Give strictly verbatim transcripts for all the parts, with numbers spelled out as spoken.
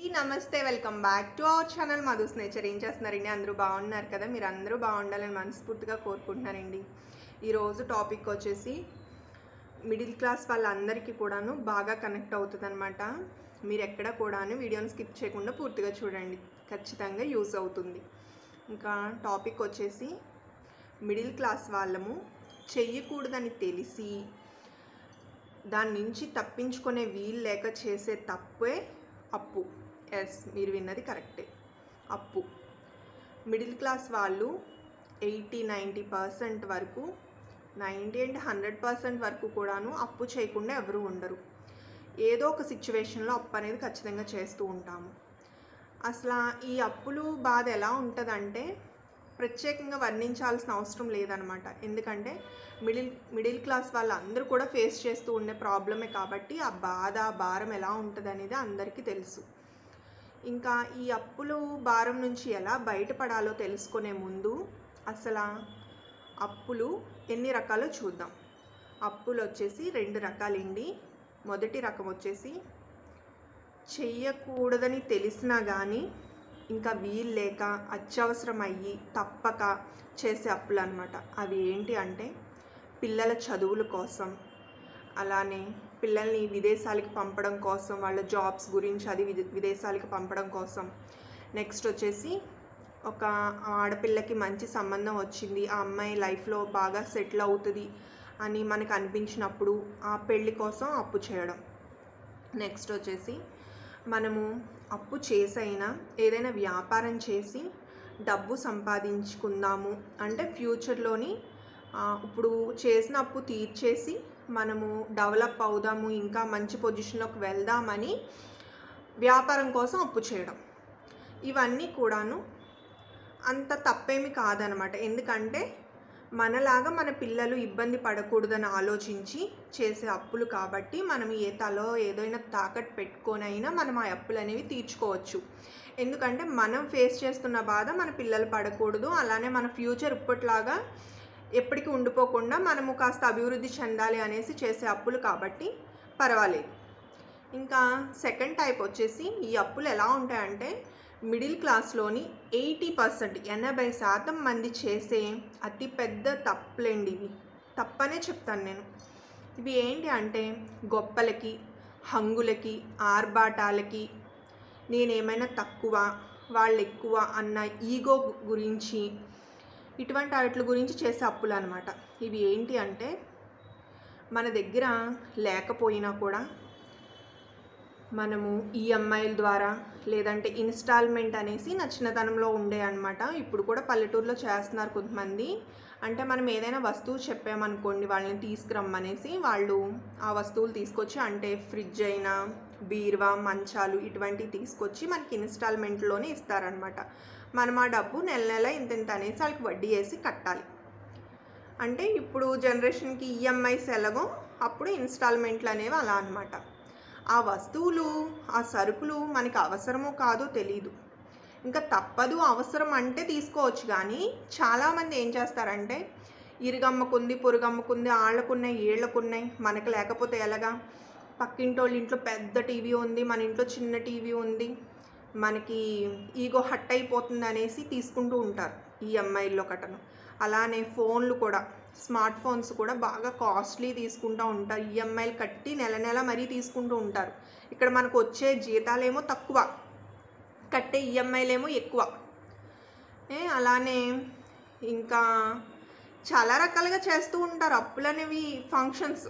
నమస్తే welcome back to our channel Madhu's nature. ఏం చేస్తున్నారండి? అందరూ బాగున్నారు కదా? మీరు అందరూ బాగుండాలని మనస్ఫూర్తిగా కోరుకుంటున్నానండి. ఈరోజు టాపిక్ వచ్చేసి మిడిల్ క్లాస్ వాళ్ళందరికీ కూడాను బాగా కనెక్ట్ అవుతుంది అనమాట. మీరు ఎక్కడ కూడాను వీడియోని స్కిప్ చేయకుండా పూర్తిగా చూడండి, ఖచ్చితంగా యూజ్ అవుతుంది. ఇంకా టాపిక్ వచ్చేసి మిడిల్ క్లాస్ వాళ్ళము చెయ్యకూడదని తెలిసి దాని నుంచి తప్పించుకునే వీలు లేక చేసే తప్పే అప్పు. ఎస్, మీరు విన్నది కరెక్టే, అప్పు. మిడిల్ క్లాస్ వాళ్ళు ఎయిటీ నైంటీ పర్సెంట్ వరకు, నైంటీ అండ్ హండ్రెడ్ పర్సెంట్ వరకు కూడాను అప్పు చేయకుండా ఎవరు ఉండరు. ఏదో ఒక సిచ్యువేషన్లో అప్పు అనేది ఖచ్చితంగా చేస్తూ ఉంటాము. అసలు ఈ అప్పులు బాధ ఎలా ఉంటుందంటే ప్రత్యేకంగా వర్ణించాల్సిన అవసరం లేదనమాట. ఎందుకంటే మిడిల్ మిడిల్ క్లాస్ వాళ్ళందరూ కూడా ఫేస్ చేస్తూ ఉండే ప్రాబ్లమే కాబట్టి ఆ బాధ భారం ఎలా ఉంటుంది అనేది అందరికీ తెలుసు. ఇంకా ఈ అప్పులు భారం నుంచి ఎలా బయటపడాలో తెలుసుకునే ముందు అసలు అప్పులు ఎన్ని రకాలో చూద్దాం. అప్పులు వచ్చేసి రెండు రకాలండి. మొదటి రకం వచ్చేసి చెయ్యకూడదని తెలిసినా కానీ ఇంకా వీలు లేక అత్యవసరం అయ్యి తప్పక చేసే అప్పులు అనమాట. అవి ఏంటి అంటే పిల్లల చదువుల కోసం, అలానే పిల్లల్ని విదేశాలకు పంపడం కోసం, వాళ్ళ జాబ్స్ గురించి అది విదేశాలకు పంపడం కోసం. నెక్స్ట్ వచ్చేసి ఒక ఆడపిల్లకి మంచి సంబంధం వచ్చింది, ఆ అమ్మాయి లైఫ్లో బాగా సెటిల్ అవుతుంది అని మనకు అనిపించినప్పుడు ఆ పెళ్ళి కోసం అప్పు చేయడం. నెక్స్ట్ వచ్చేసి మనము అప్పు చేసైనా ఏదైనా వ్యాపారం చేసి డబ్బు సంపాదించుకుందాము అంటే ఫ్యూచర్లోని ఇప్పుడు చేసిన అప్పు తీర్చేసి మనము డెవలప్ అవుదాము, ఇంకా మంచి పొజిషన్లోకి వెళ్దామని వ్యాపారం కోసం అప్పు చేయడం. ఇవన్నీ కూడాను అంత తప్పేమి కాదనమాట. ఎందుకంటే మనలాగా మన పిల్లలు ఇబ్బంది పడకూడదని ఆలోచించి చేసే అప్పులు కాబట్టి మనం ఏ తలో ఏదైనా తాకట్టు పెట్టుకొనైనా మనం ఆ అప్పులు అనేవి తీర్చుకోవచ్చు. ఎందుకంటే మనం ఫేస్ చేస్తున్న బాధ మన పిల్లలు పడకూడదు, అలానే మన ఫ్యూచర్ ఇప్పట్లాగా ఎప్పటికీ ఉండిపోకుండా మనము కాస్త అభివృద్ధి చెందాలి అనేసి చేసే అప్పులు కాబట్టి పర్వాలేదు. ఇంకా సెకండ్ టైప్ వచ్చేసి ఈ అప్పులు ఎలా ఉంటాయంటే మిడిల్ క్లాస్లోని ఎయిటీ పర్సెంట్ ఎనభై శాతం మంది చేసే అతిపెద్ద తప్పులేండి ఇవి. తప్పనే చెప్తాను నేను. ఇవి ఏంటి అంటే గొప్పలకి, హంగులకి, ఆర్భాటాలకి, నేనేమైనా తక్కువ వాళ్ళు ఎక్కువ అన్న ఈగో గురించి, ఇటువంటి వాటి గురించి చేసే అప్పులు అనమాట. ఇవి ఏంటి అంటే మన దగ్గర లేకపోయినా కూడా మనము ఈఎంఐల ద్వారా లేదంటే ఇన్స్టాల్మెంట్ అనేసి నా చిన్నతనంలో ఉండే అనమాట. ఇప్పుడు కూడా పల్లెటూరులో చేస్తున్నారు కొంతమంది. అంటే మనం ఏదైనా వస్తువు చెప్పామనుకోండి వాళ్ళని తీసుకురమ్మనేసి, వాళ్ళు ఆ వస్తువులు తీసుకొచ్చి, అంటే ఫ్రిడ్జ్ అయినా బీరువా మంచాలు ఇటువంటివి తీసుకొచ్చి మనకి ఇన్స్టాల్మెంట్లోనే ఇస్తారనమాట. మనం ఆ డబ్బు నెల నెల ఇంత ఇంత అనేసి వాళ్ళకి వడ్డీ వేసి కట్టాలి. అంటే ఇప్పుడు జనరేషన్కి ఈఎంఐస్ ఎలాగో అప్పుడు ఇన్స్టాల్మెంట్లు అనేవి అలా అనమాట. ఆ వస్తువులు, ఆ సరుకులు మనకి అవసరమో కాదో తెలీదు, ఇంకా తప్పదు అవసరం అంటే తీసుకోవచ్చు. కానీ చాలామంది ఏం చేస్తారంటే ఇరుగమ్మకుంది పొరుగమ్మకుంది, ఆళ్ళకున్నాయి ఏళ్ళకున్నాయి, మనకు లేకపోతే ఎలాగా, పక్కింటోళ్ళ ఇంట్లో పెద్ద టీవీ ఉంది, మన ఇంట్లో చిన్న టీవీ ఉంది, మనకి ఈగో హట్ అయిపోతుంది అనేసి తీసుకుంటూ ఉంటారు ఈఎంఐల్లో కట్టను. అలానే ఫోన్లు కూడా, స్మార్ట్ ఫోన్స్ కూడా బాగా కాస్ట్లీ తీసుకుంటూ ఉంటారు, ఈఎంఐలు కట్టి నెల నెల మరీ తీసుకుంటూ ఉంటారు. ఇక్కడ మనకు వచ్చే జీతాలేమో తక్కువ, కట్టే ఈఎంఐలేమో ఎక్కువ. అలానే ఇంకా చాలా రకాలుగా చేస్తూ ఉంటారు అప్పులు అనేవి. ఫంక్షన్స్,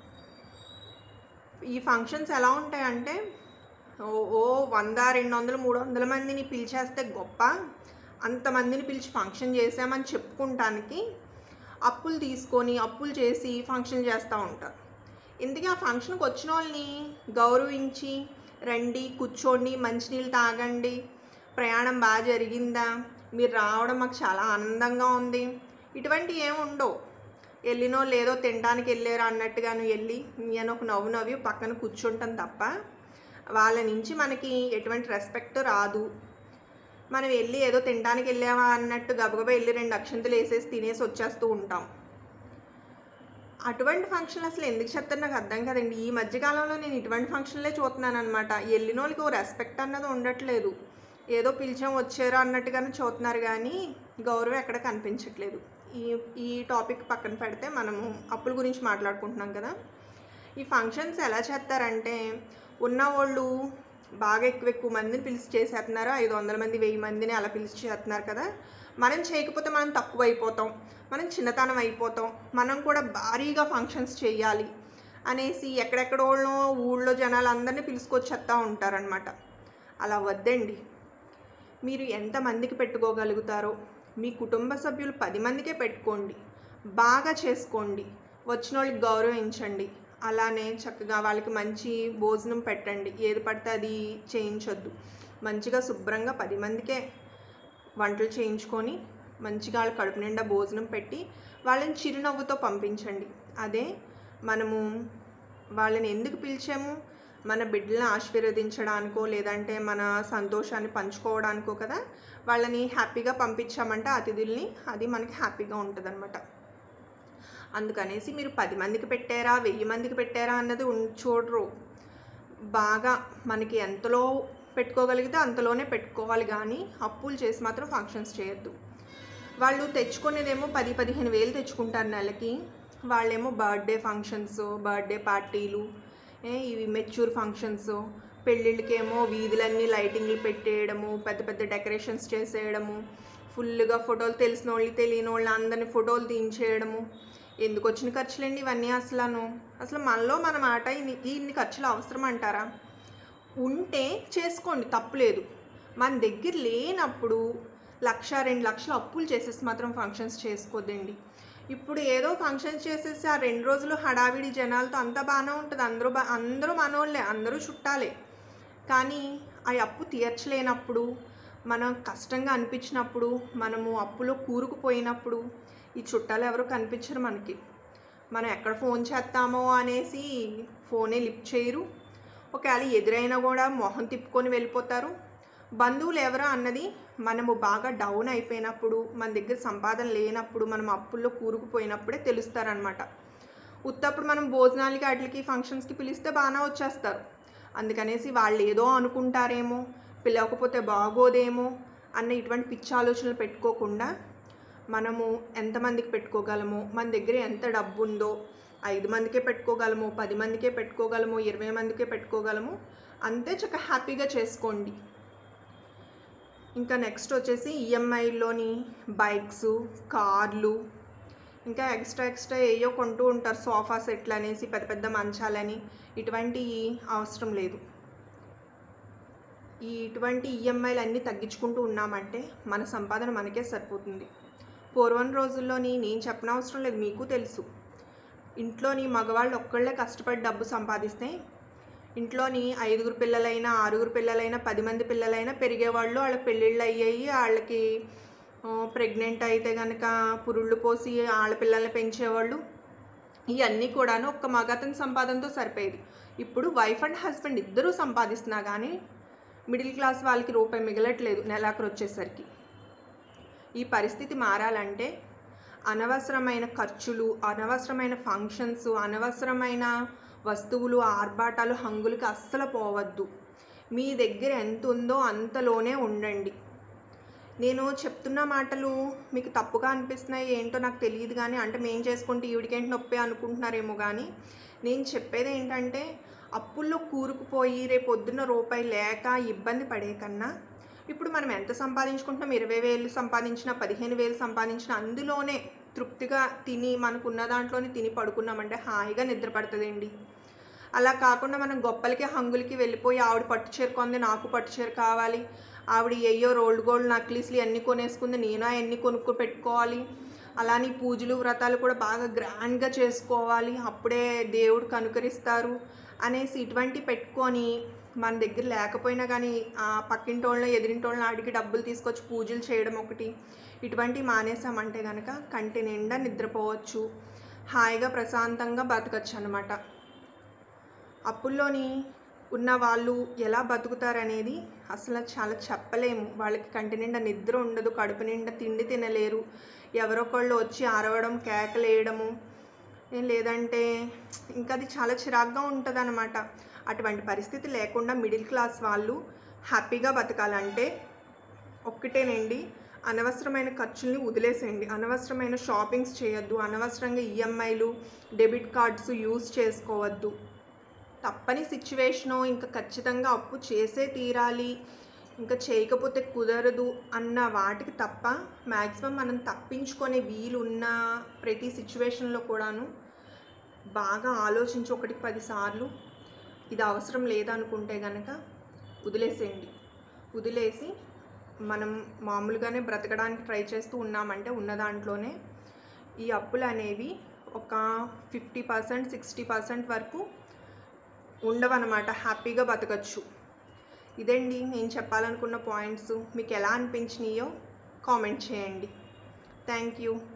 ఈ ఫంక్షన్స్ ఎలా ఉంటాయంటే ఓ వంద రెండు వందలు మూడు వందల మందిని పిలిచేస్తే గొప్ప, అంతమందిని పిలిచి ఫంక్షన్ చేసామని చెప్పుకుంటానికి అప్పులు తీసుకొని అప్పులు చేసి ఫంక్షన్ చేస్తూ ఉంటారు. ఇందుకే ఆ ఫంక్షన్కి వచ్చిన వాళ్ళని గౌరవించి రండి, కూర్చోండి, మంచినీళ్ళు తాగండి, ప్రయాణం బాగా జరిగిందా, మీరు రావడం మాకు చాలా ఆనందంగా ఉంది, ఇటువంటి ఏమి ఉండవు. వెళ్ళినో లేదో తినడానికి వెళ్ళారు అన్నట్టుగాను వెళ్ళి నేను ఒక నవ్వు నవ్వి పక్కన కూర్చుంటాం తప్ప వాళ్ళ నుంచి మనకి ఎటువంటి రెస్పెక్ట్ రాదు. మనం వెళ్ళి ఏదో తినడానికి వెళ్ళామా అన్నట్టు గబగబా వెళ్ళి రెండు అక్షంతలు వేసేసి తినేసి వచ్చేస్తూ ఉంటాం. అటువంటి ఫంక్షన్లు అసలు ఎందుకు చెప్తారు నాకు అర్థం కాదండి. ఈ మధ్య కాలంలో నేను ఇటువంటి ఫంక్షన్లే చూస్తున్నాననమాట. ఎళ్ళినోళ్ళకి ఓ రెస్పెక్ట్ అన్నది ఉండట్లేదు. ఏదో పిలిచాం వచ్చారు అన్నట్టుగానే చూస్తున్నారు గానీ, గౌరవం ఎక్కడ కనిపించట్లేదు. ఈ ఈ టాపిక్ పక్కన పెడితే మనము అప్పుల గురించి మాట్లాడుకుంటున్నాం కదా! ఈ ఫంక్షన్స్ ఎలా చేస్తారంటే, ఉన్నవోళ్ళు బాగా ఎక్కువ ఎక్కువ మందిని పిలిచి చేసేస్తున్నారు. ఐదు వందల మంది, వెయ్యి మందిని అలా పిలిచి చేస్తున్నారు కదా! మనం చేయకపోతే మనం తక్కువైపోతాం. మనం చిన్నతనం అయిపోతాం. మనం కూడా భారీగా ఫంక్షన్స్ చేయాలి అనేసి ఎక్కడెక్కడోళ్ళనో ఊళ్ళో జనాలందరిని పిలుచుకొచ్చేస్తా ఉంటారనమాట. అలా వద్దండి. మీరు ఎంతమందికి పెట్టుకోగలుగుతారో మీ కుటుంబ సభ్యులు పది మందికే పెట్టుకోండి. బాగా చేసుకోండి. వచ్చినోళ్ళకి గౌరవించండి. అలానే చక్కగా వాళ్ళకి మంచి భోజనం పెట్టండి. ఏది పడితే అది చేయించొద్దు. మంచిగా శుభ్రంగా పది మందికే వంటలు చేయించుకొని మంచిగా వాళ్ళ కడుపు నిండా భోజనం పెట్టి వాళ్ళని చిరునవ్వుతో పంపించండి. అదే మనము వాళ్ళని ఎందుకు పిలిచాము? మన బిడ్డలను ఆశీర్వదించడానికో లేదంటే మన సంతోషాన్ని పంచుకోవడానికో కదా! వాళ్ళని హ్యాపీగా పంపించామంటే అతిథుల్ని, అది మనకి హ్యాపీగా ఉంటుందన్నమాట. అందుకనేసి మీరు పది మందికి పెట్టారా, వెయ్యి మందికి పెట్టారా అన్నది చూడరు. బాగా మనకి ఎంతలో పెట్టుకోగలిగితే అంతలోనే పెట్టుకోవాలి కానీ అప్పులు చేసి మాత్రం ఫంక్షన్స్ చేయొద్దు. వాళ్ళు తెచ్చుకునేదేమో పది పదిహేను వేలు తెచ్చుకుంటారు నెలకి. వాళ్ళేమో బర్త్డే ఫంక్షన్స్, బర్త్డే పార్టీలు, ఇవి మెచ్యూర్ ఫంక్షన్స్, పెళ్ళిళ్ళకేమో వీధులన్నీ లైటింగ్లు పెట్టేయడము, పెద్ద పెద్ద డెకరేషన్స్ చేసేయడము, ఫుల్గా ఫోటోలు తెలిసిన వాళ్ళు తెలియని వాళ్ళు అందరినీ ఫోటోలు తీయించేయడము. ఎందుకు వచ్చిన ఖర్చులండి ఇవన్నీ? అసలు అసలు మనలో మన మాట ఇన్ని ఇన్ని ఖర్చులు అవసరం అంటారా? ఉంటే చేసుకోండి, తప్పులేదు. మన దగ్గర లేనప్పుడు లక్ష రెండు లక్షలు అప్పులు చేసేసి మాత్రం ఫంక్షన్స్ చేసుకోద్దండి. ఇప్పుడు ఏదో ఫంక్షన్స్ చేసేసి ఆ రెండు రోజులు హడావిడి జనాలతో అంతా బాగానే ఉంటుంది. అందరూ బా అందరూ మనోళ్ళే, అందరూ చుట్టాలే. కానీ ఆ అప్పు తీర్చలేనప్పుడు, మనం కష్టంగా అనిపించినప్పుడు, మనము అప్పులో కూరుకుపోయినప్పుడు ఈ చుట్టాలు ఎవరు కనిపించరు మనకి. మనం ఎక్కడ ఫోన్ చేస్తామో అనేసి ఫోనే లిఫ్ట్ చేయరు. ఒకవేళ ఎదురైనా కూడా మొహం తిప్పుకొని వెళ్ళిపోతారు. బంధువులు ఎవరా అన్నది మనము బాగా డౌన్ అయిపోయినప్పుడు, మన దగ్గర సంపాదన లేనప్పుడు, మనం అప్పుల్లో కూరుకుపోయినప్పుడే తెలుస్తారనమాట. ఉత్తప్పుడు మనం భోజనాలకి వాటికి ఫంక్షన్స్కి పిలిస్తే బాగానే వచ్చేస్తారు. అందుకనేసి వాళ్ళు ఏదో అనుకుంటారేమో, పిలవకపోతే బాగోదేమో అన్న ఇటువంటి పిచ్చి ఆలోచనలు పెట్టుకోకుండా మనము ఎంతమందికి పెట్టుకోగలమో, మన దగ్గర ఎంత డబ్బు ఉందో, ఐదు మందికే పెట్టుకోగలము, పది మందికే పెట్టుకోగలము, ఇరవై మందికే పెట్టుకోగలము, అంతే చక్కగా హ్యాపీగా చేసుకోండి. ఇంకా నెక్స్ట్ వచ్చేసి ఈఎంఐలోని బైక్స్, కార్లు, ఇంకా ఎక్స్ట్రా ఎక్స్ట్రా ఏయో కొంటూ ఉంటారు. సోఫా సెట్లు అనేసి, పెద్ద పెద్ద మంచాలని. ఇటువంటివి అవసరం లేదు. ఈ ఇటువంటి ఈఎంఐలు అన్నీ తగ్గించుకుంటూ ఉన్నామంటే మన సంపాదన మనకే సరిపోతుంది. పూర్వం రోజుల్లోని నేను చెప్పనవసరం లేదు, మీకు తెలుసు. ఇంట్లోని మగవాళ్ళు ఒక్కళ్ళే కష్టపడి డబ్బు సంపాదిస్తే ఇంట్లోని ఐదుగురు పిల్లలైనా, ఆరుగురు పిల్లలైనా, పది మంది పిల్లలైనా పెరిగేవాళ్ళు. వాళ్ళ పెళ్ళిళ్ళు అయ్యాయి. వాళ్ళకి ప్రెగ్నెంట్ అయితే కనుక పురుళ్ళు పోసి వాళ్ళ పిల్లల్ని పెంచేవాళ్ళు. ఇవన్నీ కూడాను ఒక్క మగతని సంపాదనతో సరిపోయేది. ఇప్పుడు వైఫ్ అండ్ హస్బెండ్ ఇద్దరూ సంపాదిస్తున్నా కానీ మిడిల్ క్లాస్ వాళ్ళకి రూపాయి మిగలట్లేదు నెలాఖరు వచ్చేసరికి. ఈ పరిస్థితి మారాలంటే అనవసరమైన ఖర్చులు, అనవసరమైన ఫంక్షన్స్, అనవసరమైన వస్తువులు, ఆర్భాటాలు, హంగులకి అస్సలు పోవద్దు. మీ దగ్గర ఎంత ఉందో అంతలోనే ఉండండి. నేను చెప్తున్న మాటలు మీకు తప్పుగా అనిపిస్తున్నాయి ఏంటో నాకు తెలియదు కానీ, అంటే మేము చేసుకుంటే ఈవిడికేంటి నొప్పి అనుకుంటున్నారేమో కానీ, నేను చెప్పేది ఏంటంటే అప్పుల్లో కూరుకుపోయి రేపు పొద్దున్న రూపాయి లేక ఇబ్బంది పడే కన్నా ఇప్పుడు మనం ఎంత సంపాదించుకుంటున్నాం, ఇరవై వేలు సంపాదించిన, పదిహేను వేలు సంపాదించిన, అందులోనే తృప్తిగా తిని మనకున్న దాంట్లోనే తిని పడుకున్నామంటే హాయిగా నిద్ర పడుతుందండి. అలా కాకుండా మనం గొప్పలకి హంగులకి వెళ్ళిపోయి ఆవిడ పట్టు చీర కొంది, నాకు పట్టు చీర కావాలి, ఆవిడ అయ్యో రోల్డ్ గోల్డ్ నక్లీస్లు అన్నీ కొనేసుకుంది, నేను అన్నీ కొనుక్కు పెట్టుకోవాలి, అలానే పూజలు వ్రతాలు కూడా బాగా గ్రాండ్గా చేసుకోవాలి, అప్పుడే దేవుడు కనుకరిస్తారు అనేసి ఇటువంటి పెట్టుకొని మన దగ్గర లేకపోయినా కానీ ఆ పక్కింటి వాళ్ళని ఎదిరింటి వాళ్ళని అడిగి డబ్బులు తీసుకొచ్చి పూజలు చేయడం ఒకటి, ఇటువంటివి మానేసామంటే కనుక కంటి నిండా నిద్రపోవచ్చు, హాయిగా ప్రశాంతంగా బతకచ్చు అనమాట. అప్పుల్లోని ఉన్న వాళ్ళు ఎలా బతుకుతారనేది అసలు చాలా చెప్పలేము. వాళ్ళకి కంటి నిండా నిద్ర ఉండదు, కడుపు నిండా తిండి తినలేరు, ఎవరొకళ్ళు వచ్చి అరవడం, కేకలేయడము, ఏం లేదంటే ఇంకా అది చాలా చిరాగ్గా ఉంటదనమాట. అటువంటి పరిస్థితి లేకుండా మిడిల్ క్లాస్ వాళ్ళు హ్యాపీగా బతకాలంటే ఒక్కటేనండి, అనవసరమైన ఖర్చుల్ని వదిలేసేయండి. అనవసరమైన షాపింగ్స్ చేయొద్దు. అనవసరంగా ఈఎంఐలు, డెబిట్ కార్డ్స్ యూజ్ చేసుకోవద్దు. తప్పని సిచ్యువేషను ఇంక ఖచ్చితంగా అప్పు చేసే తీరాలి, ఇంకా చేయకపోతే కుదరదు అన్న వాటికి తప్ప మ్యాక్సిమం మనం తప్పించుకునే వీలున్న ప్రతి సిచ్యువేషన్లో కూడాను బాగా ఆలోచించి ఒకటికి పది సార్లు ఇది అవసరం లేదనుకుంటే గనక వదిలేసేయండి. వదిలేసి మనం మామూలుగానే బ్రతకడానికి ట్రై చేస్తూ ఉన్నామంటే ఉన్న దాంట్లోనే ఈ అప్పులు అనేవి ఒక ఫిఫ్టీ పర్సెంట్ సిక్స్టీ పర్సెంట్ వరకు ఉండవన్నమాట. హ్యాపీగా బతకచ్చు. ఇదండి నేను చెప్పాలనుకున్న పాయింట్స్. మీకు ఎలా అనిపించినాయో కామెంట్ చేయండి. Thank you.